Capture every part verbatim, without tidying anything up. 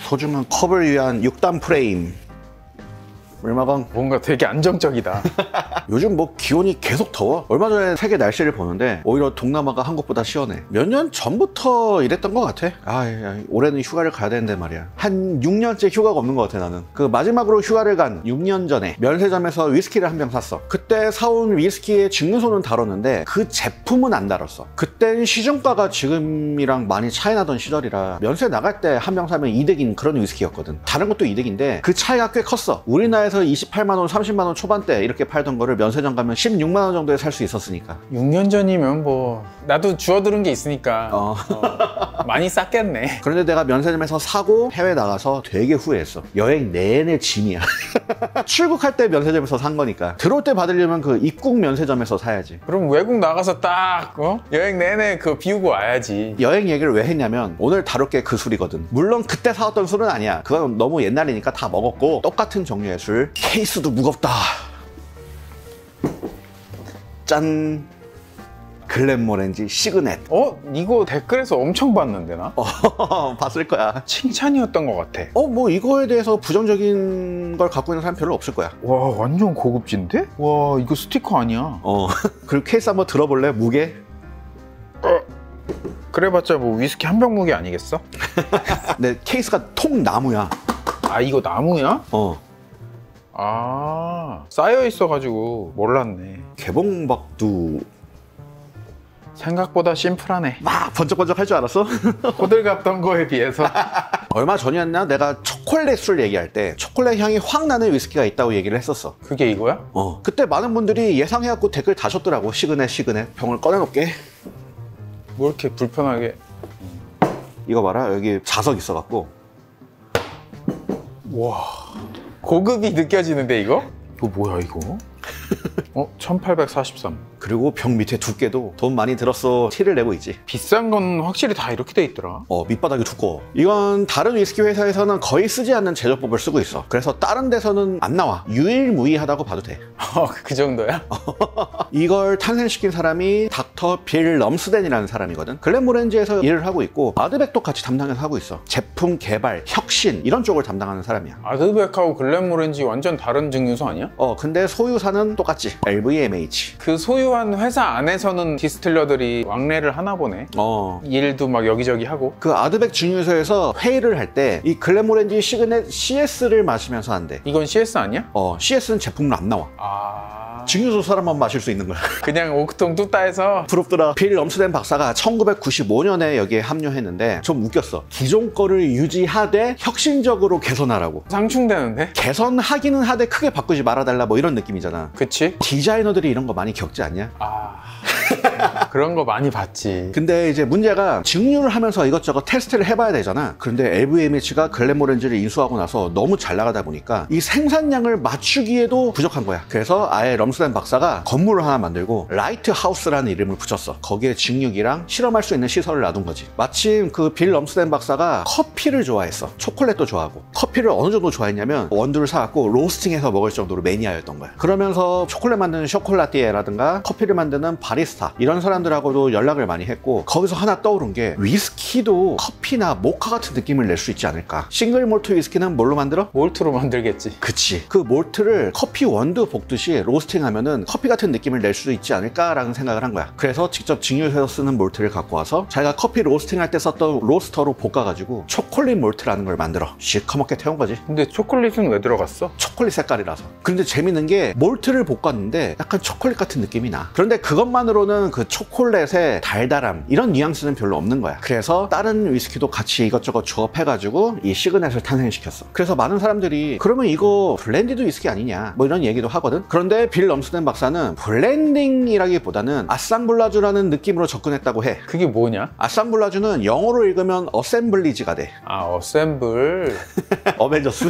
소중한 컵을 위한 육 단 프레임. 얼마건? 뭔가 되게 안정적이다. 요즘 뭐 기온이 계속 더워. 얼마 전에 세계 날씨를 보는데 오히려 동남아가 한국보다 시원해. 몇 년 전부터 이랬던 것 같아. 아, 올해는 휴가를 가야 되는데 말이야. 한 육 년째 휴가가 없는 것 같아 나는. 그 마지막으로 휴가를 간 육 년 전에 면세점에서 위스키를 한 병 샀어. 그때 사온 위스키의 증류소는 다뤘는데 그 제품은 안 다뤘어. 그땐 시중가가 지금이랑 많이 차이 나던 시절이라 면세 나갈 때 한 병 사면 이득인 그런 위스키였거든. 다른 것도 이득인데 그 차이가 꽤 컸어. 우리나라에서 이십팔만 원, 삼십만 원 초반대 이렇게 팔던 거를 면세점 가면 십육만 원 정도에 살 수 있었으니까. 육 년 전이면 뭐 나도 주워들은 게 있으니까 어. 어, 많이 쌌겠네. 그런데 내가 면세점에서 사고 해외 나가서 되게 후회했어. 여행 내내 짐이야. 출국할 때 면세점에서 산 거니까. 들어올 때 받으려면 그 입국 면세점에서 사야지. 그럼 외국 나가서 딱 어? 여행 내내 그거 비우고 와야지. 여행 얘기를 왜 했냐면 오늘 다룰 게 그 술이거든. 물론 그때 사왔던 술은 아니야. 그건 너무 옛날이니까 다 먹었고 똑같은 종류의 술. 케이스도 무겁다. 짠. 글렌모렌지 시그넷. 어? 이거 댓글에서 엄청 봤는데 나? 어, 봤을 거야. 칭찬이었던 것 같아. 어, 뭐 이거에 대해서 부정적인 걸 갖고 있는 사람 별로 없을 거야. 와, 완전 고급진데? 와, 이거 스티커 아니야. 어. 그리고 케이스 한번 들어볼래? 무게? 어. 그래봤자 뭐 위스키 한 병 무게 아니겠어? 근데 케이스가 통나무야. 아, 이거 나무야? 어. 아, 쌓여 있어가지고 몰랐네. 개봉박두 생각보다 심플하네. 막 번쩍번쩍 할 줄 알았어? 호들갑던 거에 비해서. 얼마 전이었나? 내가 초콜릿 술 얘기할 때 초콜릿 향이 확 나는 위스키가 있다고 얘기를 했었어. 그게 이거야? 어. 그때 많은 분들이 예상해갖고 댓글 다셨더라고. 시그넷 시그넷. 병을 꺼내놓게. 뭐 이렇게 불편하게. 이거 봐라. 여기 자석 있어갖고. 와, 고급이 느껴지는데 이거? 이거 뭐야 이거? 어? 천팔백사십삼. 그리고 병 밑에 두께도 돈 많이 들었어 티를 내고 있지. 비싼 건 확실히 다 이렇게 돼 있더라. 어, 밑바닥이 두꺼워. 이건 다른 위스키 회사에서는 거의 쓰지 않는 제조법을 쓰고 있어. 그래서 다른 데서는 안 나와. 유일무이하다고 봐도 돼. 어, 그 정도야? 이걸 탄생시킨 사람이 닥터 빌 럼스덴이라는 사람이거든. 글렌모렌지에서 일을 하고 있고 아드백도 같이 담당해서 하고 있어. 제품 개발, 혁신 이런 쪽을 담당하는 사람이야. 아드백하고 글렌모렌지 완전 다른 증류소 아니야? 어, 근데 소유사는 똑같지. 엘브이엠에이치. 그 소유한 회사 안에서는 디스틸러들이 왕래를 하나 보네. 어. 일도 막 여기저기 하고. 그 아드백 증류소에서 회의를 할 때 이 글렌모렌지 시그넷 씨에스를 마시면서 한대. 이건 씨에스 아니야? 어, 씨에스는 제품으로 안 나와. 아... 증류소 사람만 마실 수 있는 거야. 그냥 오크통 뚜따해서. 부럽더라. 빌 럼스덴 박사가 천구백구십오 년에 여기에 합류했는데 좀 웃겼어. 기존 거를 유지하되 혁신적으로 개선하라고. 상충되는데? 개선하기는 하되 크게 바꾸지 말아달라 뭐 이런 느낌이잖아. 그치? 디자이너들이 이런 거 많이 겪지 않냐? 아... 그런 거 많이 봤지. 근데 이제 문제가 증류를 하면서 이것저것 테스트를 해봐야 되잖아. 그런데 엘브이엠에이치가 글렌모렌지를 인수하고 나서 너무 잘 나가다 보니까 이 생산량을 맞추기에도 부족한 거야. 그래서 아예 럼스덴 박사가 건물을 하나 만들고 라이트 하우스라는 이름을 붙였어. 거기에 증류기랑 실험할 수 있는 시설을 놔둔 거지. 마침 그 빌 럼스덴 박사가 커피를 좋아했어. 초콜릿도 좋아하고. 커피를 어느 정도 좋아했냐면 원두를 사갖고 로스팅해서 먹을 정도로 매니아였던 거야. 그러면서 초콜릿 만드는 쇼콜라띠에라든가 커피를 만드는 바리스타 이런 사람들하고도 연락을 많이 했고, 거기서 하나 떠오른 게 위스키도 커피나 모카 같은 느낌을 낼 수 있지 않을까. 싱글 몰트 위스키는 뭘로 만들어? 몰트로 만들겠지. 그치. 그 몰트를 커피 원두 볶듯이 로스팅하면은 커피 같은 느낌을 낼 수 있지 않을까라는 생각을 한 거야. 그래서 직접 증류소에서 쓰는 몰트를 갖고 와서 자기가 커피 로스팅할 때 썼던 로스터로 볶아가지고 초콜릿 몰트라는 걸 만들어 시커멓게 태운 거지. 근데 초콜릿은 왜 들어갔어? 초콜릿 색깔이라서. 근데 재밌는 게 몰트를 볶았는데 약간 초콜릿 같은 느낌이 나. 그런데 그것만으로는 그 초콜릿의 달달함 이런 뉘앙스는 별로 없는 거야. 그래서 다른 위스키도 같이 이것저것 조합해가지고 이 시그넷을 탄생시켰어. 그래서 많은 사람들이 그러면 이거 블렌디드 위스키 아니냐 뭐 이런 얘기도 하거든. 그런데 빌 럼스덴 박사는 블렌딩이라기보다는 아상블라주라는 느낌으로 접근했다고 해. 그게 뭐냐? 아상블라주는 영어로 읽으면 어셈블리지가 돼. 아, 어셈블. 어벤져스?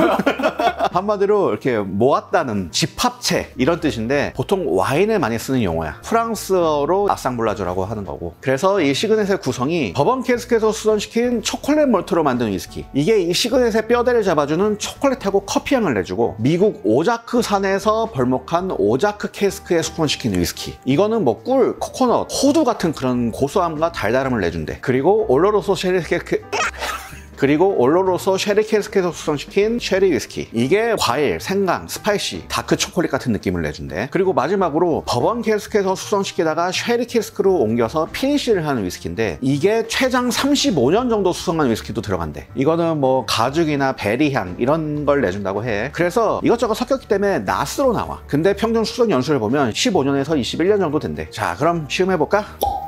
한마디로 이렇게 모았다는 집합체 이런 뜻인데 보통 와인에 많이 쓰는 용어야. 프랑스어로 아상블라주라고 하는 거고. 그래서 이 시그넷의 구성이 버번 캐스크에서 수전시킨 초콜릿 몰트로 만든 위스키. 이게 이 시그넷의 뼈대를 잡아주는 초콜릿하고 커피 향을 내주고, 미국 오자크 산에서 벌목한 오자크 캐스크에 숙성시킨 위스키. 이거는 뭐 꿀, 코코넛, 호두 같은 그런 고소함과 달달함을 내준대. 그리고 올로로소 쉐리케 그리고 올로로소 쉐리 캐스크에서 숙성시킨 쉐리 위스키. 이게 과일, 생강, 스파이시, 다크 초콜릿 같은 느낌을 내준대. 그리고 마지막으로 버번 캐스크에서 숙성시키다가 쉐리 캐스크로 옮겨서 피니쉬를 하는 위스키인데 이게 최장 삼십오 년 정도 숙성한 위스키도 들어간대. 이거는 뭐 가죽이나 베리향 이런 걸 내준다고 해. 그래서 이것저것 섞였기 때문에 낫으로 나와. 근데 평균 숙성 연수를 보면 십오 년에서 이십일 년 정도 된대. 자, 그럼 시음해볼까?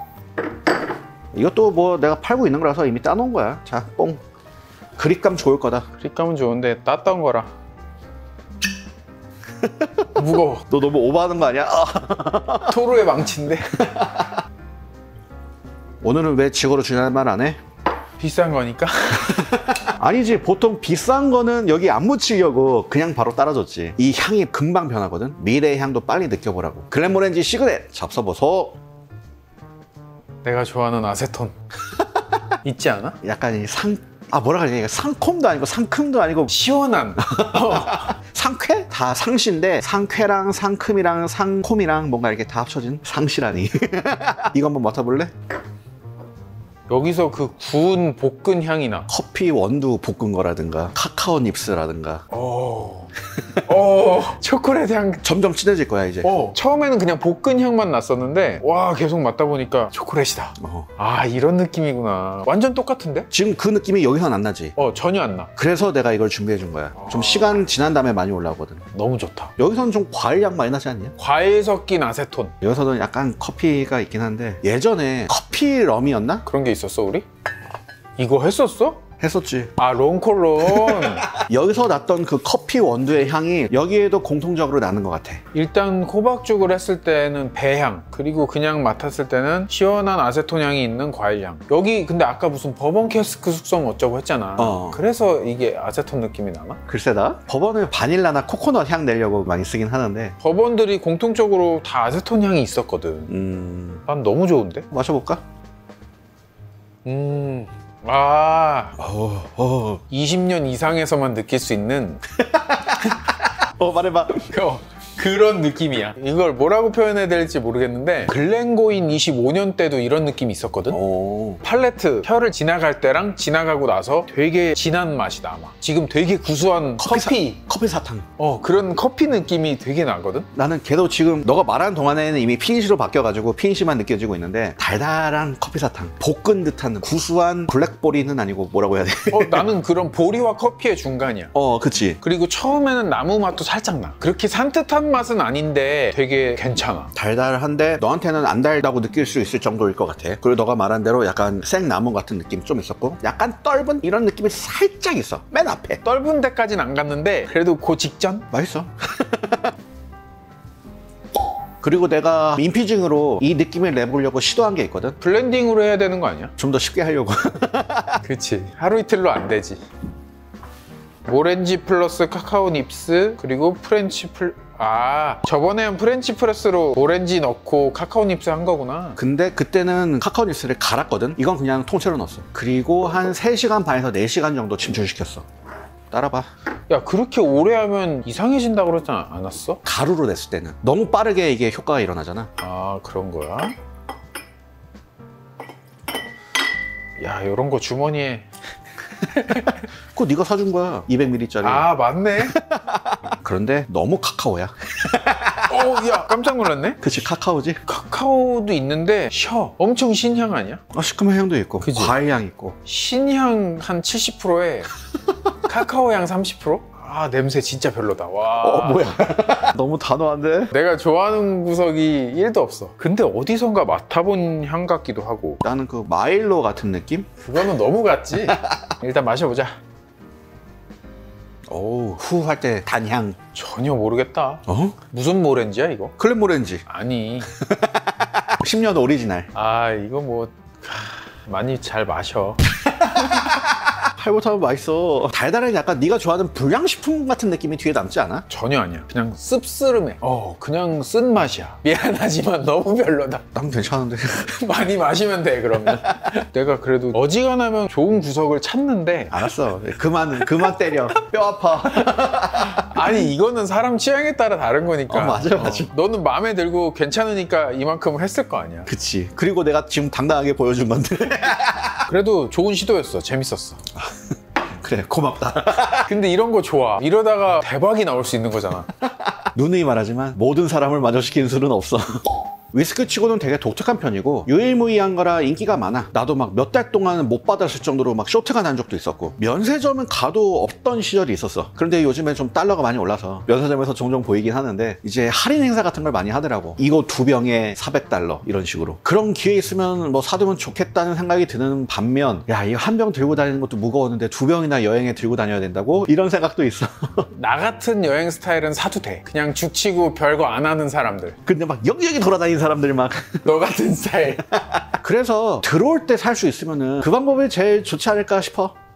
이것도 뭐 내가 팔고 있는 거라서 이미 따놓은 거야. 자, 뽕. 그립감 좋을 거다. 그립감은 좋은데 땄던 거라 무거워. 너 너무 오버하는 거 아니야? 토르의 망치인데. 오늘은 왜 지고로 주냐는 말 안 해? 비싼 거니까. 아니지, 보통 비싼 거는 여기 안 묻히려고 그냥 바로 따라줬지. 이 향이 금방 변하거든. 미래의 향도 빨리 느껴보라고. 글렌모렌지 시그넷 잡숴보소. 내가 좋아하는 아세톤 있지 않아? 약간 이 상... 아 뭐라 그러지? 상콤도 아니고 상큼도 아니고 시원한. 상쾌? 다 상시인데 상쾌랑 상큼이랑 상콤이랑 뭔가 이렇게 다 합쳐진 상시라니. 이거 한번 맡아볼래? 여기서 그 구운 볶은 향이 나. 커피 원두 볶은 거라든가 카카오 닙스라든가. 오. 오. 초콜릿 향. 점점 진해질 거야 이제. 어. 처음에는 그냥 볶은 향만 났었는데 와 계속 맡다 보니까 초콜릿이다. 어. 아 이런 느낌이구나. 완전 똑같은데? 지금 그 느낌이 여기선 안 나지. 어 전혀 안 나. 그래서 내가 이걸 준비해 준 거야. 좀 시간 지난 다음에 많이 올라오거든. 너무 좋다. 여기서는 좀 과일 향 많이 나지 않냐? 과일 섞인 아세톤. 여기서는 약간 커피가 있긴 한데 예전에 커피 럼이었나? 그런 게 있었어 우리? 이거 했었어? 했었지. 아 롱콜론. 여기서 났던 그 커피 원두의 향이 여기에도 공통적으로 나는 것 같아. 일단 호박죽을 했을 때는 배향, 그리고 그냥 맡았을 때는 시원한 아세톤 향이 있는 과일향. 여기 근데 아까 무슨 버번 캐스크 숙성 어쩌고 했잖아. 어. 그래서 이게 아세톤 느낌이 나나? 글쎄다. 버번은 바닐라나 코코넛 향 내려고 많이 쓰긴 하는데 버번들이 공통적으로 다 아세톤 향이 있었거든. 음... 난 너무 좋은데? 마셔볼까? 음... 아... 어... 어... 이십 년 이상에서만 느낄 수 있는 어 말해봐. 어, 그런 느낌이야. 이걸 뭐라고 표현해야 될지 모르겠는데 글렌고인 이십오 년 때도 이런 느낌이 있었거든. 오... 팔레트 혀를 지나갈 때랑 지나가고 나서 되게 진한 맛이 나. 아마 지금 되게 구수한 커피, 커피, 사... 커피 사탕. 어 그런 커피 느낌이 되게 나거든. 나는 걔도 지금 너가 말하는 동안에는 이미 피니쉬로 바뀌어가지고 피니쉬만 느껴지고 있는데 달달한 커피 사탕, 볶은 듯한 구수한 블랙보리는 아니고 뭐라고 해야 돼? 어 나는 그런 보리와 커피의 중간이야. 어 그치. 그리고 처음에는 나무 맛도 살짝 나. 그렇게 산뜻한 맛은 아닌데 되게 괜찮아. 달달한데 너한테는 안 달다고 느낄 수 있을 정도일 것 같아. 그리고 너가 말한 대로 약간 생나무 같은 느낌이 좀 있었고 약간 떫은 이런 느낌이 살짝 있어. 맨 앞에. 떫은 데까지는 안 갔는데 그래도 그 직전? 맛있어. 그리고 내가 인피징으로 이 느낌을 내보려고 시도한 게 있거든. 블렌딩으로 해야 되는 거 아니야? 좀 더 쉽게 하려고. 그치. 하루 이틀로 안 되지. 오렌지 플러스 카카오 닙스 그리고 프렌치 플... 아 저번에는 프렌치 프레스로 오렌지 넣고 카카오 닙스 한 거구나. 근데 그때는 카카오 닙스를 갈았거든. 이건 그냥 통째로 넣었어. 그리고 한 세 시간 반에서 네 시간 정도 침출시켰어. 따라봐. 야 그렇게 오래 하면 이상해진다고 그러지 않았어? 가루로 냈을 때는 너무 빠르게 이게 효과가 일어나잖아. 아 그런 거야? 야 이런 거 주머니에. 그거 네가 사준 거야. 이백 밀리리터짜리. 아 맞네. 그런데 너무 카카오야. 어, 야 깜짝 놀랐네. 그치, 카카오지. 카카오도 있는데 셔 엄청 신향 아니야? 아, 시큼한 향도 있고 그치? 과일향 있고. 신향 한 칠십 퍼센트에 카카오 향 삼십 퍼센트? 아 냄새 진짜 별로다. 와. 어 뭐야. 너무 단호한데? 내가 좋아하는 구석이 일도 없어. 근데 어디선가 맡아본 향 같기도 하고. 나는 그 마일로 같은 느낌? 그거는 너무 같지. 일단 마셔보자. 오우, 후 할 때 단향. 전혀 모르겠다. 어? 무슨 모렌지야 이거? 클렌모렌지. 아니. 십 년 오리지널. 아 이거 뭐 하, 많이 잘 마셔. 팔보타면 맛있어. 달달하게 약간 네가 좋아하는 불량식품 같은 느낌이 뒤에 남지 않아? 전혀 아니야. 그냥 씁쓸음해. 어 그냥 쓴 맛이야. 미안하지만 너무 별로다. 난 괜찮은데. 많이 마시면 돼 그러면. 내가 그래도 어지간하면 좋은 구석을 찾는데. 알았어. 그만 그만 때려. 뼈 아파. 아니 이거는 사람 취향에 따라 다른 거니까. 어, 맞아 맞아. 어, 너는 마음에 들고 괜찮으니까 이만큼은 했을 거 아니야. 그치. 그리고 내가 지금 당당하게 보여준 건데. 그래도 좋은 시도였어. 재밌었어. 그래 고맙다. 근데 이런 거 좋아. 이러다가 대박이 나올 수 있는 거잖아. 누누이 말하지만 모든 사람을 만족시키는 수는 없어. 위스크 치고는 되게 독특한 편이고 유일무이한 거라 인기가 많아. 나도 막 몇 달 동안 못 받았을 정도로 막 쇼트가 난 적도 있었고 면세점은 가도 없던 시절이 있었어. 그런데 요즘에 좀 달러가 많이 올라서 면세점에서 종종 보이긴 하는데 이제 할인 행사 같은 걸 많이 하더라고. 이거 두 병에 사백 달러 이런 식으로. 그런 기회 있으면 뭐 사두면 좋겠다는 생각이 드는 반면 야 이거 한 병 들고 다니는 것도 무거웠는데 두 병이나 여행에 들고 다녀야 된다고? 이런 생각도 있어. 나 같은 여행 스타일은 사도 돼. 그냥 죽치고 별거 안 하는 사람들. 근데 막 여기저기 돌아다니는 사람들 막 너 같은 스타일. 그래서 들어올 때 살 수 있으면은 그 방법이 제일 좋지 않을까 싶어.